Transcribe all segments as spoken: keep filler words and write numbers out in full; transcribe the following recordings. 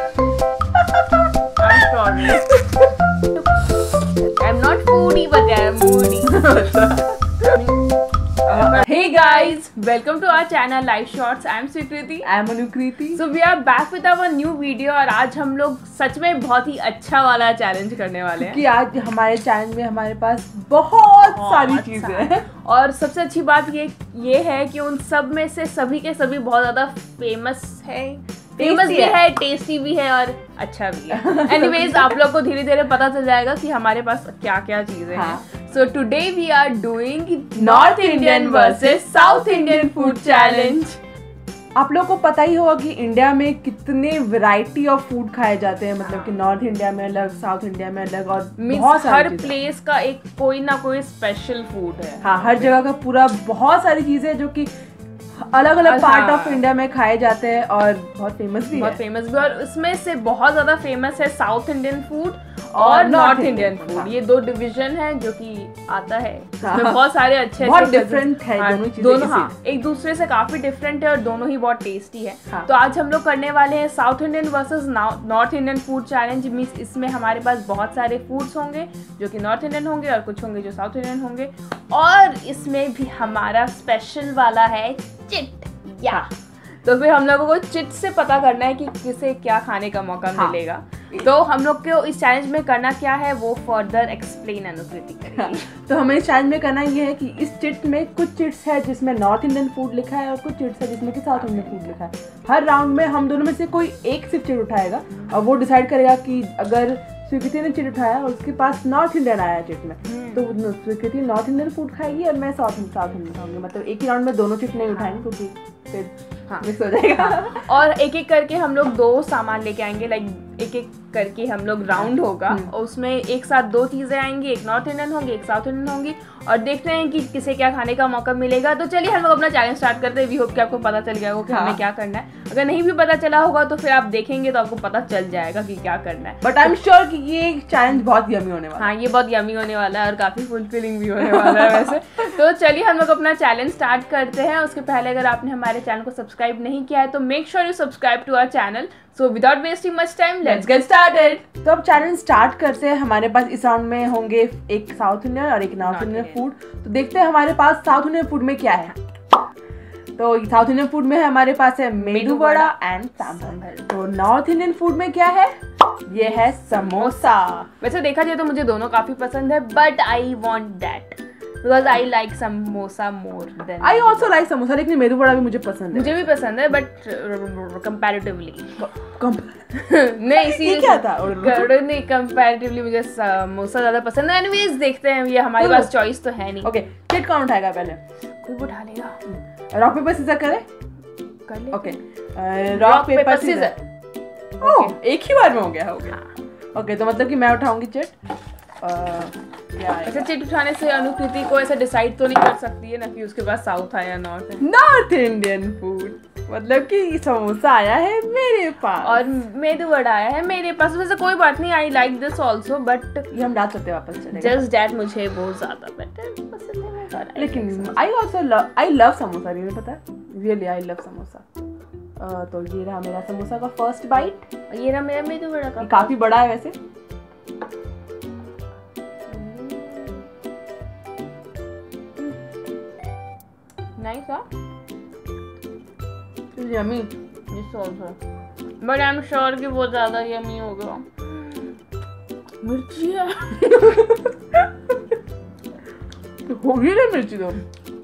I'm sorry. I'm not foodie, but I'm moody. Hey guys, welcome to our channel Live Shorts. I'm Swikriti. I'm Anukriti. So we are back with our new video और आज हम लोग सच में बहुत ही अच्छा वाला challenge करने वाले हैं कि आज हमारे चैनल में हमारे पास बहुत सारी चीजें हैं और सबसे अच्छी बात ये ये है कि उन सब में से सभी के सभी बहुत ज़्यादा फेमस है फेमस भी है, टेस्टी भी है और अच्छा भी है। एनीवेज आप लोग को धीरे धीरे पता चल जाएगा कि हमारे पास क्या क्या चीजें हैं। So today we are doing north Indian versus south Indian food challenge. आप लोग को पता ही होगा कि इंडिया में कितने वैरायटी ऑफ फूड खाए जाते हैं, मतलब कि नॉर्थ इंडिया में अलग, साउथ इंडिया में अलग और बहुत सारी हर प्लेस का एक कोई ना कोई स्पेशल फूड है। हाँ, हर जगह का पूरा बहुत सारी चीजें जो कि अलग अलग पार्ट ऑफ इंडिया में खाए जाते हैं और बहुत फेमस भी बहुत है। फेमस भी और उसमें से बहुत ज्यादा फेमस है साउथ इंडियन फूड और नॉर्थ इंडियन फूड। ये दो डिवीजन है जो कि आता है। इसमें बहुत सारे अच्छे बहुत डिफरेंट है दोनों चीजें। दोनों हाँ एक दूसरे से काफी डिफरेंट है और दोनों ही बहुत टेस्टी है। हाँ। तो आज हम लोग करने वाले हैं south Indian versus north Indian food challenge. Means इसमें हमारे पास बहुत सारे फूड्स होंगे जो कि नॉर्थ इंडियन होंगे और कुछ होंगे जो साउथ इंडियन होंगे और इसमें भी हमारा स्पेशल वाला है चिट। या तो फिर हम लोगों को चिट से पता करना है कि किसे क्या खाने का मौका हाँ। मिलेगा। तो हम लोग को इस चैलेंज में करना क्या है वो फर्दर एक्सप्लेन अनुकृति करेगी। तो हमें इस चैलेंज में करना ये है कि इस चिट में कुछ चिट्स है जिसमें नॉर्थ इंडियन फूड लिखा है और कुछ चिट्स है जिसमें कि साउथ इंडियन फूड लिखा है। हर राउंड में हम दोनों में से कोई एक सिर्फ चिट उठाएगा और वो डिसाइड करेगा कि अगर स्वीकृति ने चिट उठाया और उसके पास नॉर्थ इंडियन आया चिट में तो स्वीकृति नॉर्थ इंडियन फूड खाएगी और मैं साउथ साउथ इंडियन खाऊंगी। मतलब एक ही राउंड में दोनों चिट नहीं उठाएंगे क्योंकि फिर हाँ मिक्स हो जाएगा। और एक एक करके हम लोग दो सामान लेके आएंगे, लाइक एक एक करके हम लोग राउंड होगा और उसमें एक साथ दो चीजें आएंगी, एक नॉर्थ इंडियन होंगी एक साउथ इंडियन होंगी और देखते हैं कि किसे क्या खाने का मौका मिलेगा। तो चलिए हम लोग अपना चैलेंज स्टार्ट करते हैं। वी होप कि आपको पता चल गया होगा कि हाँ। हमें क्या करना है। अगर नहीं भी पता चला होगा तो फिर आप देखेंगे तो आपको पता चल जाएगा कि क्या करना है। बट आई एम श्योर कि ये चैलेंज बहुत यमी होने वाला है। हाँ ये बहुत यमी होने वाला है और काफी फुलफिलिंग भी होने वाला है वैसे। तो चलिए हम लोग अपना चैलेंज स्टार्ट करते हैं। उसके पहले अगर आपने हमारे चैनल को सब्सक्राइब नहीं किया है तो make sure you subscribe to our channel. So without wasting much time let's get started. तो अब चैलेंज स्टार्ट करते हैं। हमारे पास इस राउंड में होंगे एक साउथ इंडियन और एक नॉर्थ इंडियन फूड। तो देखते हैं हमारे पास साउथ इंडियन फूड में क्या है। तो साउथ इंडियन फूड में है हमारे पास है मेदू वड़ा एंड सांभर। तो नॉर्थ इंडियन फूड में क्या है? ये है समोसा। वैसे देखा जाए तो मुझे दोनों काफी पसंद है but I want that because I like samosa more than I also like samosa. लेकिन मेदू वड़ा भी मुझे पसंद है। मुझे भी पसंद है बट कंपैरेटिवली नहीं ये क्या था? नहीं कंपैरेटिवली मुझे समोसा ज्यादा पसंद है। एनीवेज देखते हैं, ये हमारे पास चॉइस तो है नहीं। ओके चिट कौन उठाएगा पहले? कोई उठा लेगा। रॉक पेपर सीजर करें? कर ले। Okay rock paper scissor. Oh एक ही बार में हो गया हो गया। ओके तो मतलब कि मैं उठाऊंगी चिट। ऐसे चिट उठाने से अनुकृति को ऐसा डिसाइड तो नहीं कर सकती है ना कि उसके पास साउथ आया नॉर्थ है। नॉर्थ इंडियन फूड मतलब कि समोसा आया है मेरे पास और मेदू वड़ा आया है मेरे पास। वैसे कोई बात नहीं, I like this also but ये हम डाल सकते हैं वापस चलेगा। जस्ट दैट मुझे बहुत ज्यादा बेटर पसंद है। लेकिन I also love I love samosa. Really पता है, रियली आई लव समोसा। तो ये रहा मेरा समोसा का फर्स्ट बाइट और ये रहा मेरा मेदू वड़ा का। काफी बड़ा है वैसे। नाइस हाँ yummy this also but I am sure कि वो ज्यादा यम्मी होगा। मिर्ची है होगी ना मिर्ची तो।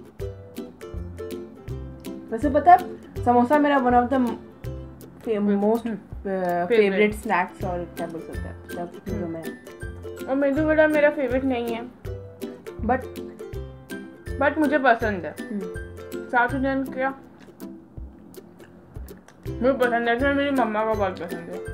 वैसे पता है समोसा मेरा one of the most favourite snacks और क्या बोल सकते हैं चीज़ों में। और मेदू वड़ा मेरा फेवरेट नहीं है बट बट मुझे पसंद है। साउथ इंडियन क्या मुझे पसंद है, मेरी मम्मा को बहुत पसंद है।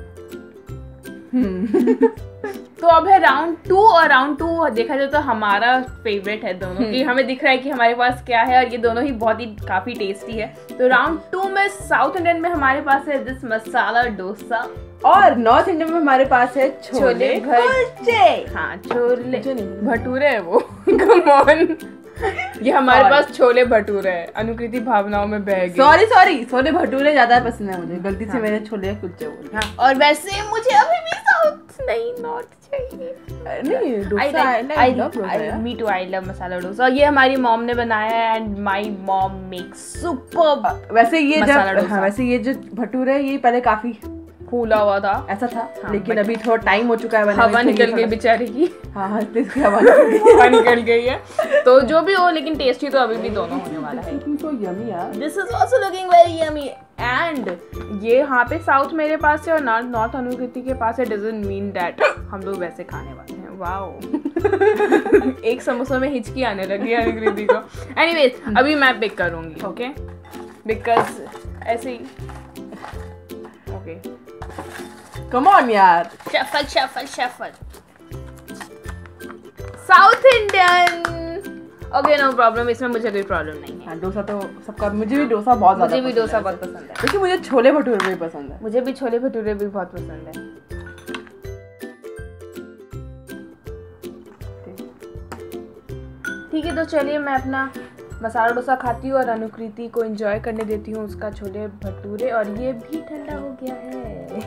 तो अब है राउंड टू और राउंड टू देखा जाए तो हमारा फेवरेट है दोनों की। हमें दिख रहा है कि हमारे पास क्या है और ये दोनों ही बहुत ही काफी टेस्टी है। तो राउंड टू में साउथ इंडियन में हमारे पास है दिस मसाला डोसा और नॉर्थ इंडियन में हमारे पास है छोले कुलचे। हाँ छोले भटूरे है वो। कम ऑन ये हमारे पास छोले भटूरे है। अनुकृति भावनाओं में बह गई। सॉरी सॉरी छोले भटूरे ज्यादा पसंद है मुझे, गलती से मैंने छोले कुलचे बोल दिया। और वैसे मुझे अभी भी साउथ नहीं नॉर्थ चाहिए। नहीं dosa I love dosa, me too, I love masala dosa. ये हमारी मॉम ने बनाया है and my mom makes super. वैसे ये जब हाँ, वैसे ये जो भटूरे है ये पहले काफी फूला हुआ था ऐसा था, हाँ, लेकिन अभी थोड़ा टाइम हो चुका है, हवा निकल गई बेचारे की। हाँ हाँ हवा निकल गई है। तो जो भी हो लेकिन टेस्टी तो अभी भी दोनों होने वाला है। so yummy यार। This is also looking very yummy and ये यहाँ पे साउथ मेरे पास है और नॉर्थ नॉर्थ अनुकृति के पास है, doesn't mean that हम लोग वैसे खाने वाले हैं। वाओ एक समोसा में हिचकी आने लगी है अनुकृति को। Anyways अभी मैं पिक करूँगी, ओके, बिकॉज ऐसे ही ओके। Come on यार। Shuffle shuffle shuffle south Indian. Okay no problem, इसमें मुझे कोई प्रॉब्लम नहीं है। हाँ, डोसा तो सबका, मुझे भी डोसा बहुत ज़्यादा मुझे भी डोसा बहुत पसंद है, लेकिन मुझे छोले भटूरे भी पसंद है। मुझे भी छोले भटूरे भी बहुत पसंद है। ठीक है तो चलिए मैं अपना मसाला डोसा खाती हूँ और अनुकृति को एंजॉय करने देती हूँ उसका छोले भटूरे, और ये भी ठंडा हो गया है।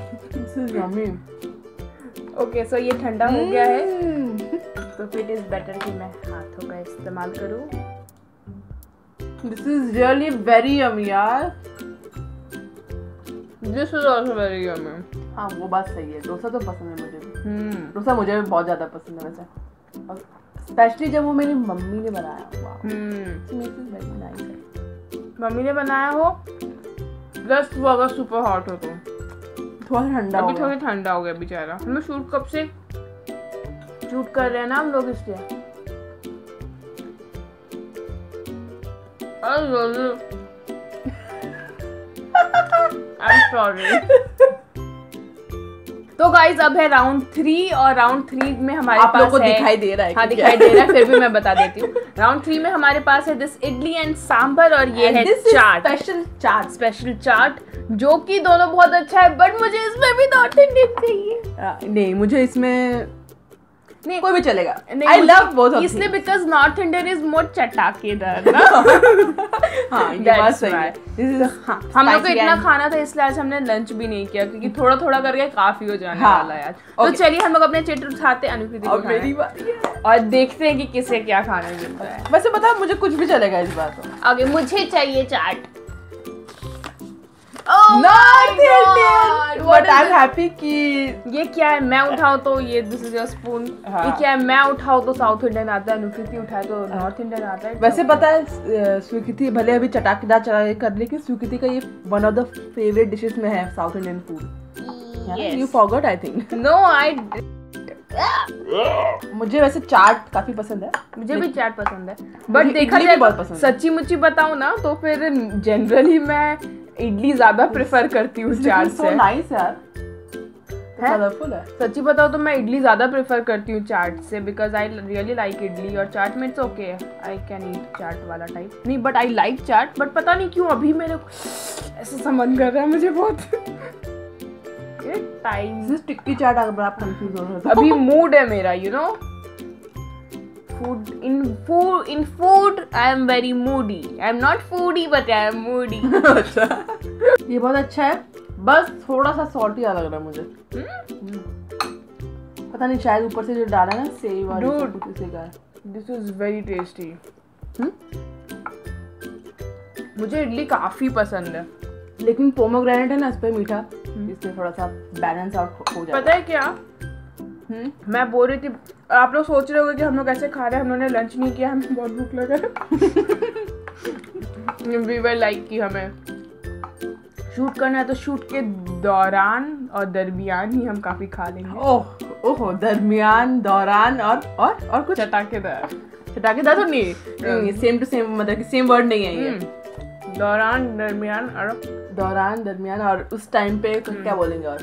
ओके सो ये ठंडा हो गया है तो फिर इज बेटर कि मैं हाथों का इस्तेमाल करूँ। This is really very yummy यार। This is also very yummy. हाँ वो बात सही है, डोसा तो पसंद है मुझे भी। हम्म डोसा मुझे भी बहुत ज़्यादा पसंद है वैसे, और स्पेशली जब वो मेरी मम्मी ने बनाया। वाह वेरी नाइस है। मम्मी ने बनाया हो प्लस वो अगर सुपर हॉट हो तो थोड़ा ठंडा हो अभी गया। थोड़ा ठंडा हो गया बेचारा। हमें शूट कब से शूट कर रहे हैं ना हम लोग इसलिए। I'm sorry। तो गाइज अब है राउंड थ्री और राउंड थ्री में हमारे आप पास लोगों को है, दिखाई दे रहा है, हाँ दिखाई दे रहा है, फिर भी मैं बता देती हूँ। राउंड थ्री में हमारे पास है दिस इडली एंड सांभर और ये है चाट, स्पेशल चाट स्पेशल चाट जो कि दोनों बहुत अच्छा है, बट मुझे इसमें भी नॉर्थ इंडियन चाहिए। नहीं मुझे इसमें नहीं कोई भी चलेगा। नहीं, I love both of इसलिए because north Indian is more चटाकेदार ना। हाँ ये बात सही है। This is हाँ, हम लोग को इतना खाना था इसलिए आज हमने लंच भी नहीं किया क्योंकि थोड़ा थोड़ा करके काफी हो जाने हाँ, वाला है आज। तो चलिए हम लोग अपने चिट उठाते हैं अनुकृति को मेरी बारी है और देखते हैं कि किसे क्या खाने मिलता है। वैसे पता मुझे कुछ भी चलेगा इस बार तो। आगे मुझे चाहिए chaat. North Indian but I am happy कि ये क्या है, मैं उठाऊं तो ये दिस इज योर स्पून। ये क्या है, मैं उठाऊं तो साउथ इंडियन आता है, अनुकृति उठाए तो नॉर्थ इंडियन आता है। वैसे पता है स्वीकृति भले अभी चटाकेदार चला कर, लेकिन स्वीकृति का ये one of the favourite dishes में है south Indian food. You forgot I think. No I मुझे वैसे चाट काफी पसंद है, मुझे भी चाट पसंद है, बट देखा जाए सच्ची मुच्ची बताऊं ना तो फिर जनरली मैं इडली ज्यादा प्रेफर करती हूँ चाट से। so nice यार, कलरफुल है। सच्ची बताओ तो मैं इडली ज्यादा प्रेफर करती हूँ चाट से because I really like idli और चाट में it's okay, I can eat chaat वाला टाइप नहीं, but I like chaat. But पता नहीं क्यों अभी मेरे ऐसा सा मन कर रहा है मुझे बहुत टाइम टिक्की चाट। अगर आप कंफ्यूज हो रहे हो अभी मूड है मेरा, you know food in food in food I am very moody, I am not foodie but I am moody। ये बहुत अच्छा है, बस थोड़ा सा सॉल्टी लग रहा है मुझे। पता नहीं शायद ऊपर से जो डाला है ना सेव और Dude, कुछ उसी का है। this is very tasty। मुझे इडली काफी पसंद है, लेकिन पोमोग्रेनेट है ना इस पे मीठा, इससे थोड़ा सा बैलेंस आउट हो जाएगा। पता है क्या Hmm? मैं बोल रही थी, आप लोग सोच रहे होंगे कि हम लोग कैसे खा रहे हैं, हमने लंच नहीं किया, हमें बहुत भूख लगा है। वी वर लाइक कि हमें शूट करना है तो शूट के दौरान और दरमियान ही हम काफी खा लेंगे। ओह ओह दरमियान दौरान और और और कुछ चटाकेदार चटाकेदार तो नहीं, नहीं सेम टू सेम, मतलब कि सेम वर्ड नहीं है ये। दौरान दरमियान और दौरान दरमियान और उस टाइम पे क्या बोलेंगे? और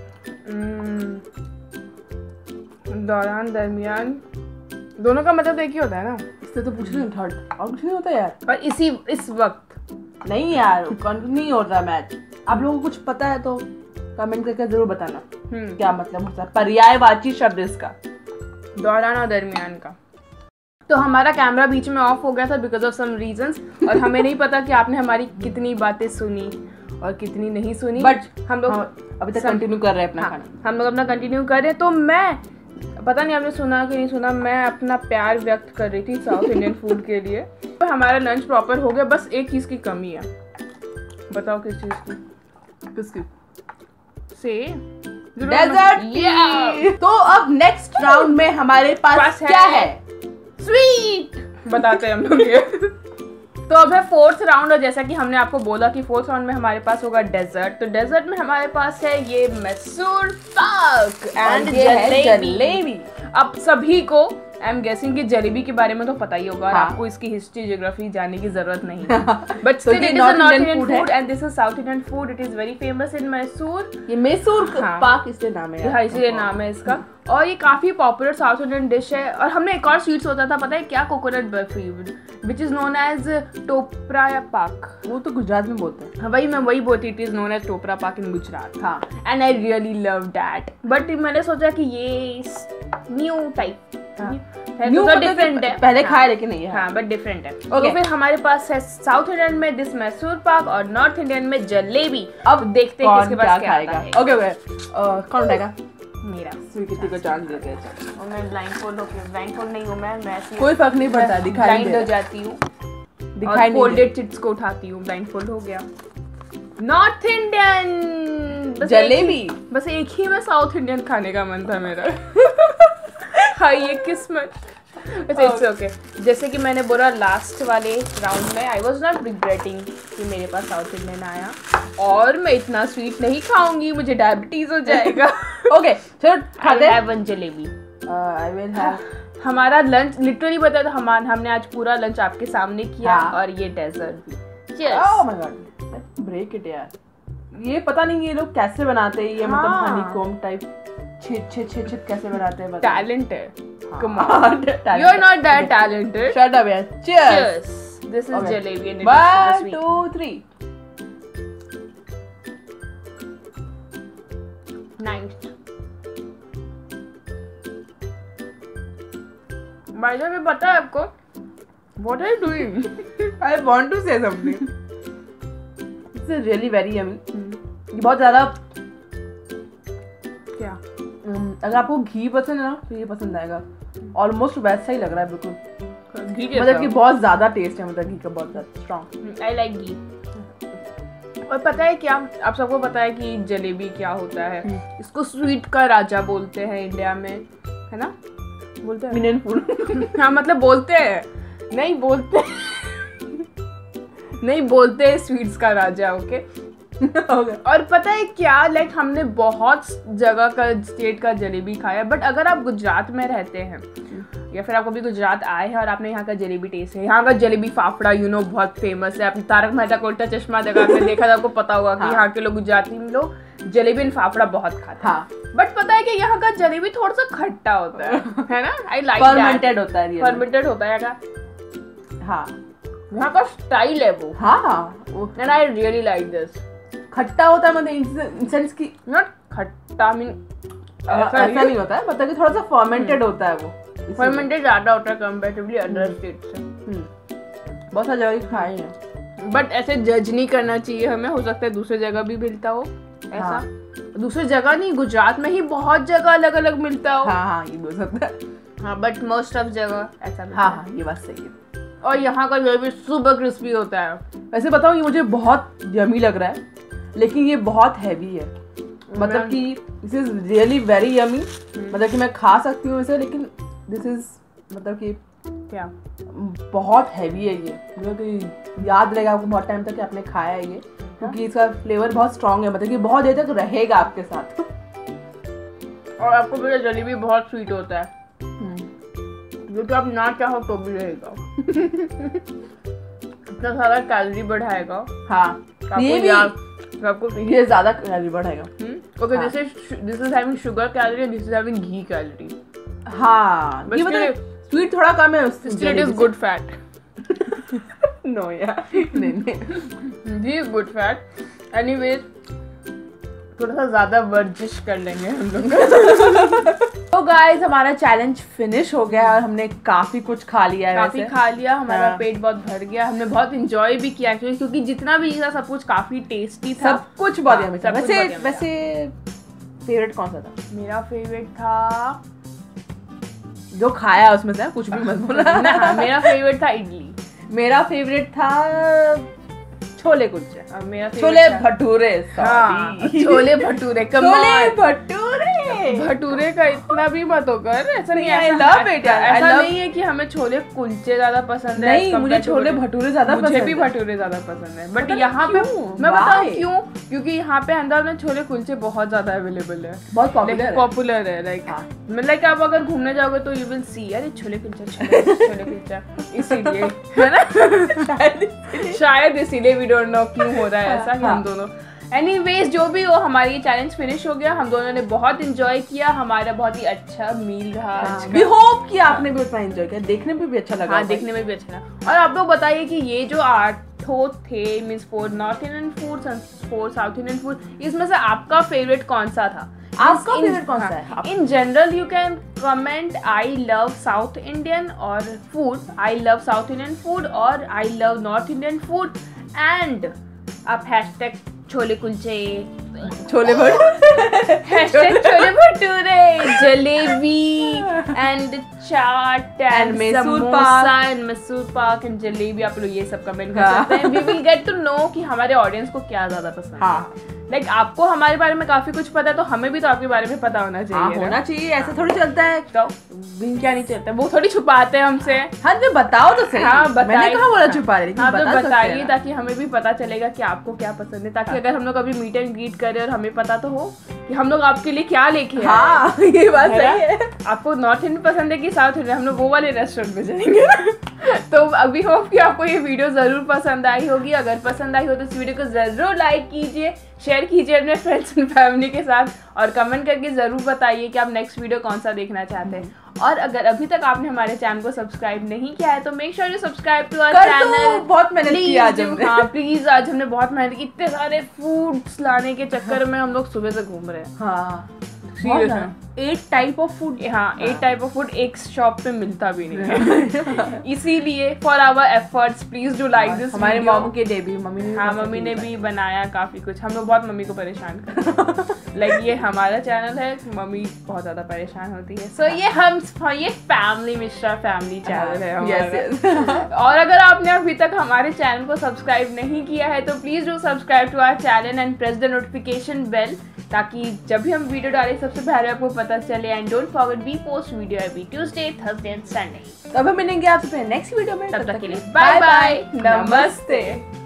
दौरान दरमियान दोनों का मतलब एक ही होता है ना, इससे तो पूछ रही हूँ थर्ड और कुछ नहीं होता यार। पर इसी इस वक्त नहीं यार कंफ्यूज नहीं होता मैच। आप लोगों को कुछ पता है तो कमेंट करके जरूर बताना क्या मतलब होता है पर्यायवाची शब्द इसका, दौरान और दरमियान का। तो हमारा कैमरा बीच में ऑफ हो गया था बिकॉज ऑफ सम रीजंस, और हमें नहीं पता कि आपने हमारी कितनी बातें सुनी और कितनी नहीं सुनी, बट हम लोग अभी तक कंटिन्यू कर रहे हैं अपना हाँ, खाना। हम लोग अपना कंटिन्यू कर रहे हैं। तो मैं पता नहीं आपने सुना कि नहीं सुना, मैं अपना प्यार व्यक्त कर रही थी साउथ इंडियन फूड के लिए। तो हमारा लंच प्रॉपर हो गया, बस एक चीज़ की कमी है। बताओ किस चीज़ की? किसकी? से डेजर्ट। तो अब नेक्स्ट राउंड में हमारे पास, पास क्या है, है? स्वीट बताते हैं हम लोग ये। तो अब है फोर्थ राउंड, और जैसा कि हमने आपको बोला कि फोर्थ राउंड में हमारे पास होगा डेजर्ट। तो डेजर्ट में हमारे पास है ये मैसूर पाक एंड जलेबी। अब सभी को आई एम गेसिंग कि जलेबी के बारे में तो पता ही होगा, हाँ. आपको इसकी हिस्ट्री ज्योग्राफी जानने की जरूरत नहीं है। But still it is a north Indian food and this is south Indian food. It is very famous in Mysore. ये मैसूर हाँ. पाक इसलिए नाम है, हाँ इसलिए नाम है इसका। और ये काफी पॉपुलर साउथ इंडियन डिश है। और हमने एक और स्वीट सोचा था, पता है क्या? Coconut barfi which is known as topra या पाक। वो तो गुजरात में बोलते हैं। हाँ वही मैं वही बोलती, it is known as topra pak in Gujarat. हाँ and I really love that. But मैंने सोचा कि ये न्यू टाइप डिफरेंट है, पहले खाया लेकिन नहीं है। हाँ बट डिफरेंट है। तो फिर हमारे पास है साउथ इंडियन में दिस मैसूर पाक और नॉर्थ इंडियन में जलेबी। अब देखते हैं किसके पास क्या खाएगा। ओके ओके, कौन उठाएगा? मेरा। स्वीटी को चांस देते हैं। और मैं ब्लाइंडफोल्ड होके, ब्लाइंडफोल्ड नहीं हूँ मैं, मैं कोई फर्क नहीं पड़ता, दिखाई ब्लाइंड हो जाती हूँ, दिखाई नहीं, फोल्डेड चिट्स को उठाती हूँ, ब्लाइंडफोल्ड हो गया। North Indian jalebi. बस एक ही में साउथ इंडियन खाने का मन था मेरा। हाँ ये किस्मत। It's okay. जैसे कि मैंने बोला लास्ट वाले राउंड में, आई वाज नॉट रिग्रेटिंग कि मेरे पास साउथ इंडियन आया, और मैं इतना स्वीट नहीं खाऊंगी, मुझे डायबिटीज हो जाएगा। ओके चलो खाते हैं। One jalebi. I will have. हमारा लंच लिटरली बताया तो हम हमने आज पूरा लंच आपके सामने किया, हाँ. और ये डेजर्ट भी। Oh my god, break it यार। ये पता नहीं ये लोग कैसे बनाते हैं ये, मतलब हनीकॉम्ब टाइप छिट छिट छिट छिट कैसे बनाते हैं? टैलेंट है। Come on, you are not that talented. Shut up, yaar. Cheers. Cheers. This is okay. Jalebi and it One, is two, three. Nice. By the way, पता है आपको? What are you doing? I want to say something. This is really very yummy. ये बहुत ज़्यादा क्या? अगर आपको घी पसंद है ना तो ये पसंद आएगा। ऑलमोस्ट वैसा ही लग रहा है बिल्कुल, घी मतलब कि बहुत ज्यादा टेस्ट है, मतलब घी का बहुत ज्यादा स्ट्रॉन्ग। आई लाइक घी। और पता है क्या, आप सबको पता है कि जलेबी क्या होता है? इसको स्वीट का राजा बोलते हैं इंडिया में, है ना? बोलते हैं इंडियन फूड। हाँ मतलब बोलते हैं, नहीं बोलते नहीं बोलते हैं स्वीट्स का राजा। ओके और पता है क्या, लाइक like, हमने बहुत जगह का स्टेट का जलेबी खाया, बट अगर आप गुजरात में रहते हैं या फिर आप कभी गुजरात आए हैं और आपने यहाँ का जलेबी टेस्ट है, यहाँ का जलेबी फाफड़ा यू नो बहुत फेमस है। आपने तारक मेहता का उल्टा चश्मा जगह आपने देखा था, आपको पता होगा कि यहाँ के लोग गुजराती लोग जलेबी एंड फाफड़ा बहुत खाते हैं। हाँ. बट पता है कि यहाँ का जलेबी थोड़ा सा खट्टा होता है, है ना? आई लाइक फर्मेंटेड होता है, फर्मेंटेड होता है यहाँ। हाँ यहाँ का स्टाइल है वो। हाँ and I really like this. खट्टा होता है मतलब इन सेंस की नॉट खट्टा मीन ऐसा नहीं होता है, मतलब कि थोड़ा सा फर्मेंटेड होता है वो, फर्मेंटेड ज्यादा होता है कंपैरेटिवली अदर स्टेट से। बहुत सारी जगह खाए हैं, बट ऐसे जज नहीं करना चाहिए हमें, हो सकता है दूसरी जगह भी मिलता हो ऐसा। हाँ. दूसरी जगह नहीं, गुजरात में ही बहुत जगह अलग अलग मिलता हो। हाँ हाँ ये बोल सकता है। हाँ बट मोस्ट ऑफ जगह ऐसा। हाँ हाँ ये बात सही है। और यहाँ का जलेबी सुपर क्रिस्पी होता है। वैसे बताऊँ ये मुझे बहुत यमी लग रहा है, लेकिन ये बहुत हैवी है, मतलब कि this is really very yummy, मतलब कि मैं खा सकती हूँ इसे, लेकिन दिस इज मतलब कि क्या बहुत हैवी है ये, मतलब कि याद रहेगा आपको बहुत टाइम तक कि आपने खाया है ये, क्योंकि इसका फ्लेवर बहुत स्ट्रॉन्ग है, मतलब कि बहुत देर तक रहेगा आपके साथ। और आपको मेरा जलेबी बहुत स्वीट होता है, जो कि आप ना चाहो तो भी रहेगा। इतना सारा कैलोरी बढ़ाएगा। हाँ ये भी आपको ये ज्यादा कैलोरी बढ़ाएगा। Okay this is this is having sugar calorie, this is having ghee calorie. हाँ ये मतलब स्वीट थोड़ा कम है, उससे it is good fat. No यार नहीं नहीं ghee is good fat. Anyways थोड़ा सा ज्यादा वर्जिश कर लेंगे हम लोग। तो गाइस हमारा चैलेंज फिनिश हो गया और हमने काफी कुछ खा लिया है। काफी खा लिया, हमारा हाँ। पेट बहुत भर गया, हमने बहुत इंजॉय भी किया एक्चुअली, क्योंकि जितना भी था सब कुछ काफी टेस्टी था, सब कुछ बहुत हाँ, यम्मी सब था। कुछ वैसे बहुत yummy वैसे फेवरेट कौन सा था? मेरा फेवरेट था, जो खाया उसमें से कुछ भी मत बोला। हाँ, मेरा फेवरेट था इडली। मेरा फेवरेट था छोले कुलचे। और मेरा छोले favorite था- भटूरे। हाँ, sorry। Chole bhature, come chole on। Bhature. Bhature का इतना भी मत होकर, ऐसा नहीं, I ऐसा love it, I ऐसा love- नहीं है कि हमें छोले कुलचे ज्यादा पसंद है। नहीं, as मुझे compared to छोले भटूरे ज्यादा मुझे पसंद भी है। भटूरे ज्यादा पसंद है, बट पता नहीं यहाँ पे क्यों? मैं बताऊँ Why? क्यों, क्योंकि यहाँ पे अहमदाबाद में छोले कुलचे बहुत ज्यादा अवेलेबल है, बहुत पॉपुलर है। पॉपुलर है। लाइक हाँ। लाइक आप अगर घूमने जाओगे तो यू विल सी, अरे छोले कुलचा, छोले छोले कुलचा, इसीलिए है ना। शायद इसीलिए वी डोंट नो क्यों हो रहा है ऐसा कि हम दोनों। एनीवेज जो भी हो, हमारी ये चैलेंज फिनिश हो गया, हम दोनों ने बहुत इंजॉय किया, हमारा बहुत ही अच्छा मील रहा आज वी का। होप कि आपने भी उतना एंजॉय किया, देखने में भी अच्छा लगा। हाँ, देखने में भी अच्छा लगा। और आप लोग बताइए कि ये जो आठों थे, means four north Indian food, four south Indian food, इसमें से आपका फेवरेट कौन सा था? आपका In- फेवरेट कौन सा हाँ, है? In general you can comment I love south Indian और food, I love south Indian food और I love north Indian food, and आप hashtag chole kulche, chole bhature, hashtag chole bhature, jalebi and chaat and And Mysore samosa and Mysore pak and jalebi, आप लोग ये सब कमेंट कर सकते हैं। We will get to know कि हमारे ऑडियंस को क्या ज्यादा पसंद है। हाँ। लाइक like, आपको हमारे बारे में काफी कुछ पता है, तो हमें भी तो आपके बारे में पता होना हाँ, चाहिए ना। होना चाहिए, ऐसे थोड़ी चलता है। तो क्या नहीं चलता, वो थोड़ी छुपाते हैं हमसे। हाँ तो बताओ तो सही। हाँ, बताइए। मैंने कहा बोला छुपा रही, लेकिन हाँ, तो बता सकते बताइए हैं। ताकि हमें भी पता चलेगा कि आपको क्या पसंद है, ताकि अगर हम लोग कभी मीट एंड ग्रीट करें और हमें पता तो हो कि हम लोग आपके लिए क्या लेके आए हैं। हाँ, ये बात है सही है। ना? आपको नॉर्थ इंडियन पसंद है कि साउथ इंडियन, हम लोग वो वाले रेस्टोरेंट में जाएंगे। तो अभी होप कि आपको ये वीडियो जरूर पसंद आई होगी। अगर पसंद आई हो तो इस वीडियो को जरूर लाइक कीजिए, शेयर कीजिए अपने फ्रेंड्स एंड फैमिली के साथ, और कमेंट करके जरूर बताइए कि आप नेक्स्ट वीडियो कौन सा देखना चाहते हैं। और अगर अभी तक आपने हमारे चैनल को सब्सक्राइब नहीं किया है तो make sure you subscribe to our कर दो, चैनल। बहुत मेहनत की आज हमने। हाँ प्लीज, आज हमने बहुत मेहनत की, इतने सारे फूड्स लाने के चक्कर में हम लोग सुबह से घूम रहे हैं। हाँ, Serious बहुत है। Eight type of food. हाँ, एक टाइप ऑफ फूड एक शॉप पे मिलता भी नहीं है। इसीलिए for our efforts please do like this. हमारे मॉम के लिए भी, मम्मी ने हाँ, मम्मी ने भी बनाया काफी कुछ, हम लोग बहुत मम्मी को परेशान करते। लाइक ये हमारा चैनल है, मम्मी बहुत ज्यादा परेशान होती है। सो so, ये हम ये फैमिली मिश्रा फैमिली चैनल है हमारा। Yes yes. और अगर आपने अभी तक हमारे चैनल को सब्सक्राइब नहीं किया है तो please do subscribe to our channel and press the notification bell, ताकि जब भी हम वीडियो डालें सबसे पहले आपको पता चले। And don't forget we post video every Tuesday, Thursday and Sunday. तब हम मिलेंगे आपसे नेक्स्ट वीडियो में, तब तक के लिए बाय बाय, नमस्ते।